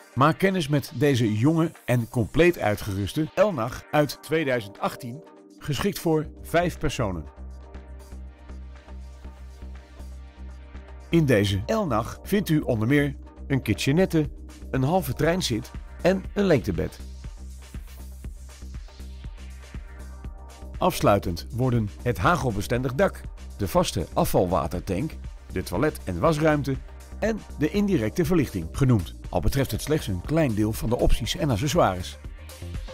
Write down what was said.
Maak kennis met deze jonge en compleet uitgeruste Elnach uit 2018, geschikt voor 5 personen. In deze Elnach vindt u onder meer een kitchenette, een halve treinzit en een lengtebed. Afsluitend worden het hagelbestendig dak, de vaste afvalwatertank, de toilet- en wasruimte en de indirecte verlichting genoemd, al betreft het slechts een klein deel van de opties en accessoires.